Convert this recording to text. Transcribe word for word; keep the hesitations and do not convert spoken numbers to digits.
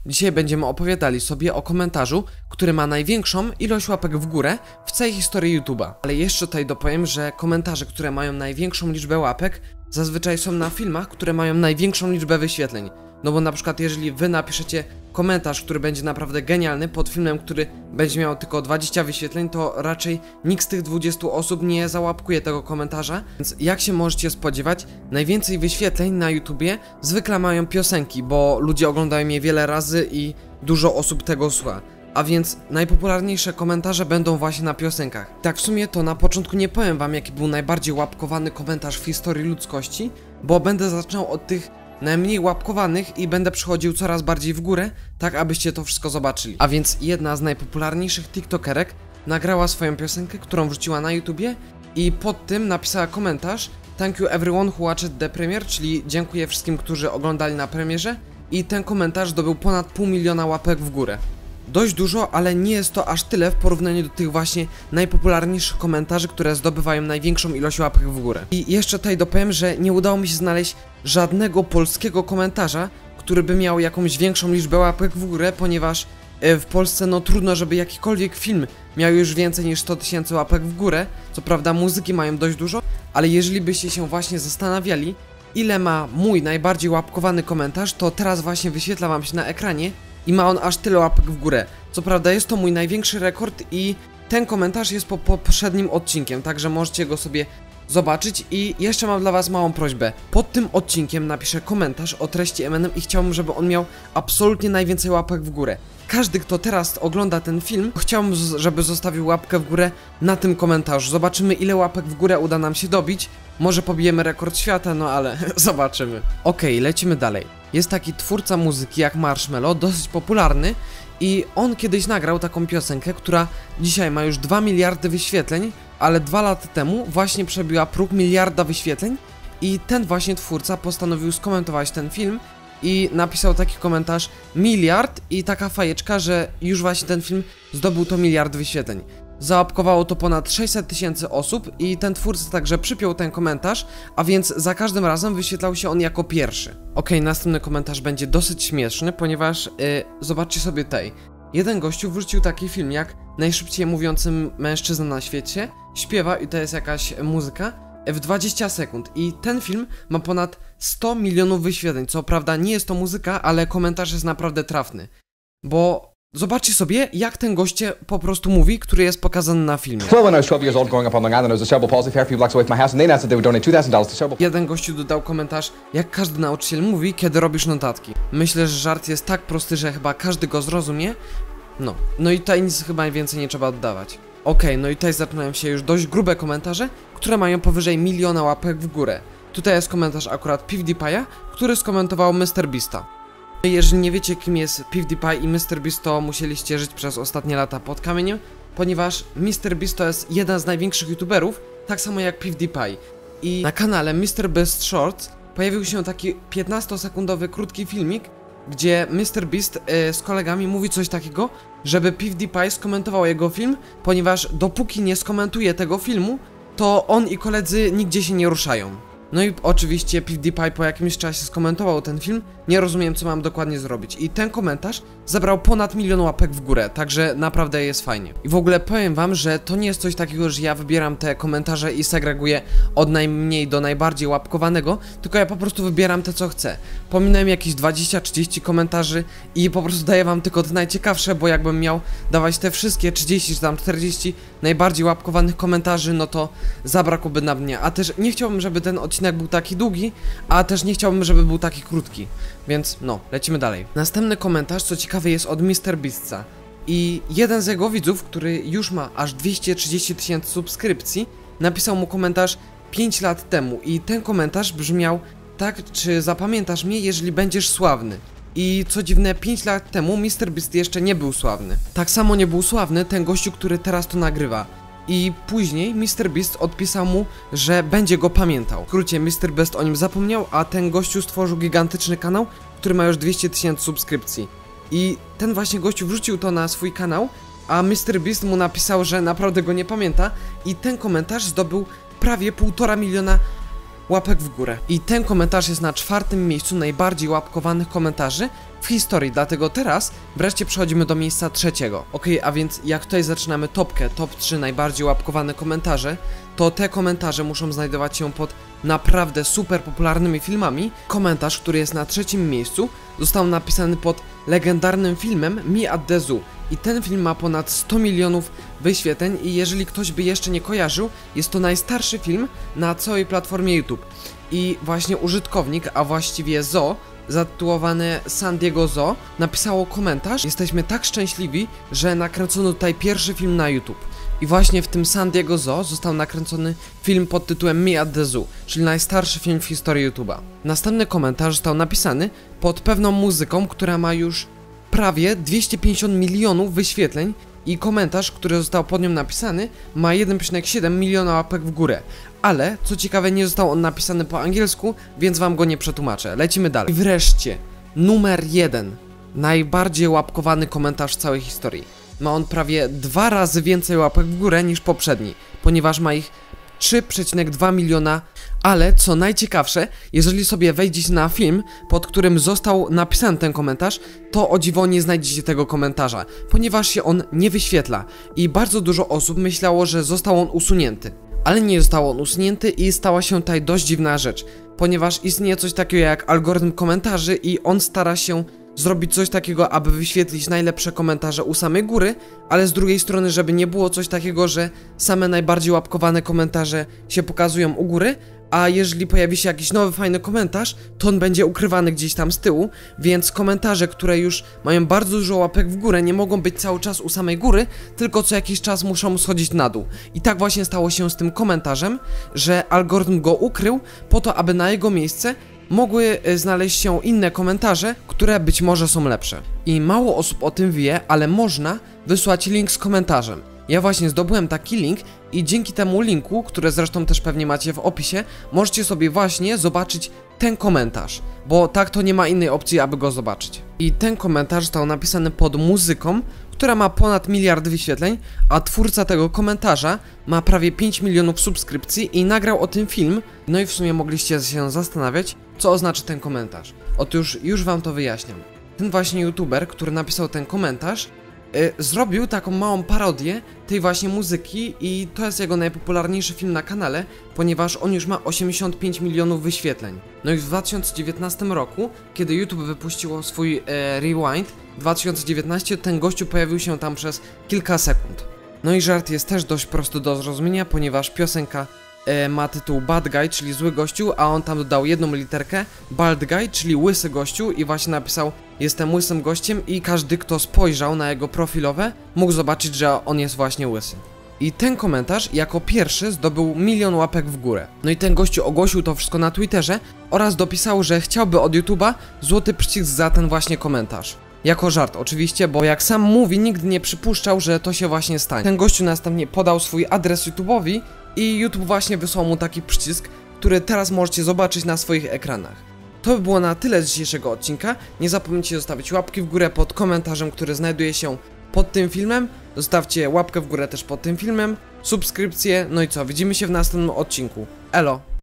Dzisiaj będziemy opowiadali sobie o komentarzu, który ma największą ilość łapek w górę w całej historii YouTube'a. Ale jeszcze tutaj dopowiem, że komentarze, które mają największą liczbę łapek, zazwyczaj są na filmach, które mają największą liczbę wyświetleń. No bo na przykład jeżeli wy napiszecie komentarz, który będzie naprawdę genialny pod filmem, który będzie miał tylko dwadzieścia wyświetleń, to raczej nikt z tych dwudziestu osób nie załapkuje tego komentarza. Więc jak się możecie spodziewać, najwięcej wyświetleń na YouTubie zwykle mają piosenki, bo ludzie oglądają je wiele razy i dużo osób tego słucha. A więc najpopularniejsze komentarze będą właśnie na piosenkach. Tak w sumie to na początku nie powiem wam, jaki był najbardziej łapkowany komentarz w historii ludzkości, bo będę zaczynał od tych najmniej łapkowanych i będę przechodził coraz bardziej w górę, tak abyście to wszystko zobaczyli. A więc jedna z najpopularniejszych tiktokerek nagrała swoją piosenkę, którą wrzuciła na YouTubie i pod tym napisała komentarz "Thank you everyone who watched the premiere", czyli dziękuję wszystkim, którzy oglądali na premierze, i ten komentarz zdobył ponad pół miliona łapek w górę. Dość dużo, ale nie jest to aż tyle w porównaniu do tych właśnie najpopularniejszych komentarzy, które zdobywają największą ilość łapek w górę. I jeszcze tutaj dopowiem, że nie udało mi się znaleźć żadnego polskiego komentarza, który by miał jakąś większą liczbę łapek w górę, ponieważ w Polsce no trudno, żeby jakikolwiek film miał już więcej niż sto tysięcy łapek w górę. Co prawda muzyki mają dość dużo, ale jeżeli byście się właśnie zastanawiali, ile ma mój najbardziej łapkowany komentarz, to teraz właśnie wyświetla wam się na ekranie i ma on aż tyle łapek w górę. Co prawda jest to mój największy rekord i ten komentarz jest po poprzednim odcinkiem, także możecie go sobie zobaczyć. I jeszcze mam dla was małą prośbę. Pod tym odcinkiem napiszę komentarz o treści Eminem i chciałbym, żeby on miał absolutnie najwięcej łapek w górę. Każdy, kto teraz ogląda ten film, chciałbym, żeby zostawił łapkę w górę na tym komentarzu. Zobaczymy, ile łapek w górę uda nam się dobić. Może pobijemy rekord świata, no ale zobaczymy. Okej, lecimy dalej. Jest taki twórca muzyki jak Marshmello, dosyć popularny, i on kiedyś nagrał taką piosenkę, która dzisiaj ma już dwa miliardy wyświetleń, ale dwa lata temu właśnie przebiła próg miliarda wyświetleń i ten właśnie twórca postanowił skomentować ten film i napisał taki komentarz miliard i taka fajeczka, że już właśnie ten film zdobył to miliard wyświetleń. Załapkowało to ponad sześćset tysięcy osób i ten twórca także przypiął ten komentarz, a więc za każdym razem wyświetlał się on jako pierwszy. Okej, następny komentarz będzie dosyć śmieszny, ponieważ yy, zobaczcie sobie tutaj. Jeden gościu wrzucił taki film jak najszybciej mówiący mężczyzna na świecie, śpiewa i to jest jakaś muzyka w dwadzieścia sekund i ten film ma ponad sto milionów wyświetleń. Co prawda nie jest to muzyka, ale komentarz jest naprawdę trafny, bo zobaczcie sobie, jak ten goście po prostu mówi, który jest pokazany na filmie. Jeden gościu dodał komentarz, jak każdy nauczyciel mówi, kiedy robisz notatki. Myślę, że żart jest tak prosty, że chyba każdy go zrozumie. No, no i tutaj nic chyba więcej nie trzeba oddawać. Okej, okay, no i tutaj zaczynają się już dość grube komentarze, które mają powyżej miliona łapek w górę. Tutaj jest komentarz akurat PewDiePie'a, który skomentował MrBeasta. Jeżeli nie wiecie, kim jest PewDiePie i MrBeast, to musieliście żyć przez ostatnie lata pod kamieniem, ponieważ MrBeast to jest jeden z największych youtuberów, tak samo jak PewDiePie. I na kanale MrBeast Shorts pojawił się taki piętnastosekundowy krótki filmik, gdzie MrBeast yy, z kolegami mówi coś takiego, żeby PewDiePie skomentował jego film, ponieważ dopóki nie skomentuje tego filmu, to on i koledzy nigdzie się nie ruszają. No i oczywiście PewDiePie po jakimś czasie skomentował ten film, nie rozumiem, co mam dokładnie zrobić. I ten komentarz zebrał ponad milion łapek w górę, także naprawdę jest fajnie. I w ogóle powiem wam, że to nie jest coś takiego, że ja wybieram te komentarze i segreguję od najmniej do najbardziej łapkowanego, tylko ja po prostu wybieram te, co chcę. Pominąłem jakieś dwadzieścia trzydzieści komentarzy i po prostu daję wam tylko te najciekawsze, bo jakbym miał dawać te wszystkie trzydzieści czy tam czterdzieści najbardziej łapkowanych komentarzy, no to zabrakłoby na mnie. A też nie chciałbym, żeby ten odcinek był taki długi, a też nie chciałbym, żeby był taki krótki. Więc no, lecimy dalej. Następny komentarz, co ciekawe, jest od MrBeasta. I jeden z jego widzów, który już ma aż dwieście trzydzieści tysięcy subskrypcji, napisał mu komentarz pięć lat temu. I ten komentarz brzmiał tak: czy zapamiętasz mnie, jeżeli będziesz sławny? I co dziwne, pięć lat temu MrBeast jeszcze nie był sławny. Tak samo nie był sławny ten gościu, który teraz to nagrywa. I później MrBeast odpisał mu, że będzie go pamiętał. W skrócie, MrBeast o nim zapomniał, a ten gościu stworzył gigantyczny kanał, który ma już dwieście tysięcy subskrypcji. I ten właśnie gościu wrzucił to na swój kanał, a MrBeast mu napisał, że naprawdę go nie pamięta, i ten komentarz zdobył prawie półtora miliona łapek w górę. I ten komentarz jest na czwartym miejscu najbardziej łapkowanych komentarzy w historii, dlatego teraz wreszcie przechodzimy do miejsca trzeciego. Ok, a więc jak tutaj zaczynamy topkę, top trzy najbardziej łapkowane komentarze, to te komentarze muszą znajdować się pod naprawdę super popularnymi filmami. Komentarz, który jest na trzecim miejscu, został napisany pod legendarnym filmem Me at the Zoo. I ten film ma ponad sto milionów wyświetleń i jeżeli ktoś by jeszcze nie kojarzył, jest to najstarszy film na całej platformie YouTube. I właśnie użytkownik, a właściwie Zoo, zatytułowany San Diego Zoo, napisało komentarz: jesteśmy tak szczęśliwi, że nakręcono tutaj pierwszy film na YouTube. I właśnie w tym San Diego Zoo został nakręcony film pod tytułem Me at the Zoo, czyli najstarszy film w historii YouTube'a. Następny komentarz został napisany pod pewną muzyką, która ma już prawie dwieście pięćdziesiąt milionów wyświetleń i komentarz, który został pod nią napisany, ma jeden przecinek siedem miliona łapek w górę. Ale, co ciekawe, nie został on napisany po angielsku, więc wam go nie przetłumaczę. Lecimy dalej. I wreszcie, numer jeden. Najbardziej łapkowany komentarz w całej historii. Ma on prawie dwa razy więcej łapek w górę niż poprzedni, ponieważ ma ich trzy przecinek dwa miliona, ale co najciekawsze, jeżeli sobie wejdziecie na film, pod którym został napisany ten komentarz, to o dziwo nie znajdziecie tego komentarza, ponieważ się on nie wyświetla i bardzo dużo osób myślało, że został on usunięty. Ale nie został on usunięty i stała się tutaj dość dziwna rzecz, ponieważ istnieje coś takiego jak algorytm komentarzy i on stara się zrobić coś takiego, aby wyświetlić najlepsze komentarze u samej góry, ale z drugiej strony, żeby nie było coś takiego, że same najbardziej łapkowane komentarze się pokazują u góry, a jeżeli pojawi się jakiś nowy fajny komentarz, to on będzie ukrywany gdzieś tam z tyłu, więc komentarze, które już mają bardzo dużo łapek w górę, nie mogą być cały czas u samej góry, tylko co jakiś czas muszą schodzić na dół. I tak właśnie stało się z tym komentarzem, że algorytm go ukrył po to, aby na jego miejsce mogły znaleźć się inne komentarze, które być może są lepsze. I mało osób o tym wie, ale można wysłać link z komentarzem. Ja właśnie zdobyłem taki link i dzięki temu linku, który zresztą też pewnie macie w opisie, możecie sobie właśnie zobaczyć ten komentarz, bo tak to nie ma innej opcji, aby go zobaczyć. I ten komentarz został napisany pod muzyką, która ma ponad miliard wyświetleń, a twórca tego komentarza ma prawie pięć milionów subskrypcji i nagrał o tym film. No i w sumie mogliście się zastanawiać, co oznacza ten komentarz. Otóż już wam to wyjaśniam. Ten właśnie youtuber, który napisał ten komentarz, yy, zrobił taką małą parodię tej właśnie muzyki i to jest jego najpopularniejszy film na kanale, ponieważ on już ma osiemdziesiąt pięć milionów wyświetleń. No i w dwa tysiące dziewiętnastym roku, kiedy YouTube wypuściło swój e, Rewind dwa tysiące dziewiętnasty, ten gościu pojawił się tam przez kilka sekund. No i żart jest też dość prosty do zrozumienia, ponieważ piosenka e, ma tytuł Bad Guy, czyli zły gościu, a on tam dodał jedną literkę, Bald Guy, czyli łysy gościu i właśnie napisał: jestem łysym gościem i każdy, kto spojrzał na jego profilowe, mógł zobaczyć, że on jest właśnie łysy. I ten komentarz jako pierwszy zdobył milion łapek w górę. No i ten gościu ogłosił to wszystko na Twitterze oraz dopisał, że chciałby od YouTube'a złoty przycisk za ten właśnie komentarz. Jako żart oczywiście, bo jak sam mówi, nigdy nie przypuszczał, że to się właśnie stanie. Ten gościu następnie podał swój adres YouTube'owi i YouTube właśnie wysłał mu taki przycisk, który teraz możecie zobaczyć na swoich ekranach. To by było na tyle z dzisiejszego odcinka. Nie zapomnijcie zostawić łapki w górę pod komentarzem, który znajduje się pod tym filmem. Zostawcie łapkę w górę też pod tym filmem, subskrypcję, no i co, widzimy się w następnym odcinku. Elo!